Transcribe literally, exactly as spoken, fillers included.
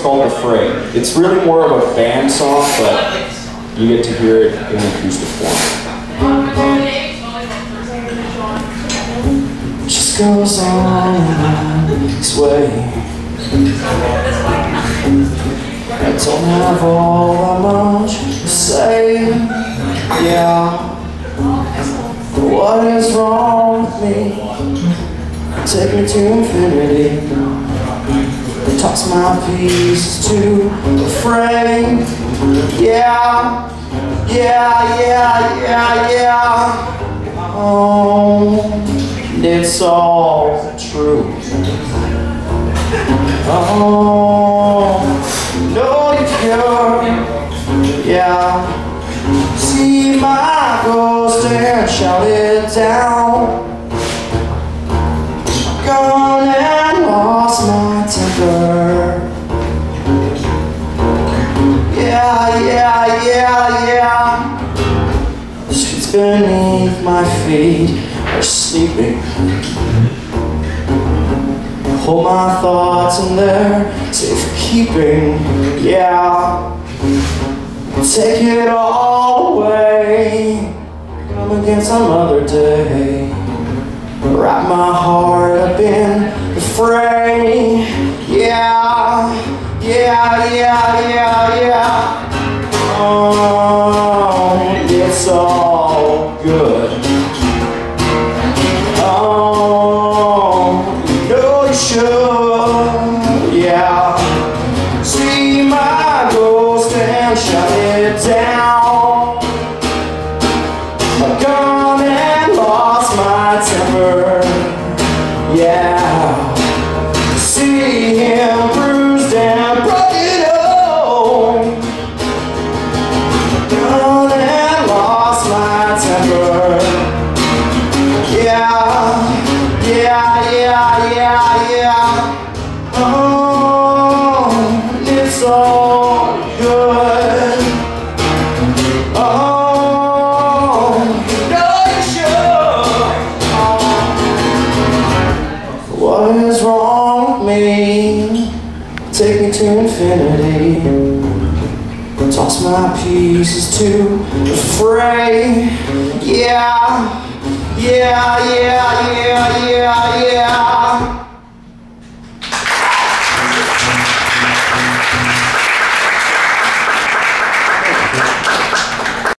called The Fray. It's really more of a band song, but you get to hear it in acoustic form. Just goes on its way. I don't have all that much to say, yeah. What is wrong with me? Take me to infinity. Toss my pieces to the Fray. Yeah, yeah, yeah, yeah, yeah. Oh, it's all true. Oh, no, you're pure. Yeah. See my ghost and shout it down. Gone and lost my temper. Yeah, yeah, yeah, yeah. The streets beneath my feet are sleeping. Hold my thoughts in there, safekeeping. Yeah. Take it all away. Come again some other day. Wrap my heart up in the fray. Yeah, yeah, yeah, yeah, yeah. Oh, it's all good. Oh, you know you should. Yeah. See my ghost and shut it down. I've gone and lost my temper. Yeah. See him bruised and broken home. I've gone and lost my temper. Yeah. Yeah, yeah, yeah, yeah. Oh, it's all good. Oh, you know you should. Oh. What is wrong with me? Take me to infinity. Toss my pieces to the Fray. Yeah, yeah, yeah, yeah, yeah, yeah.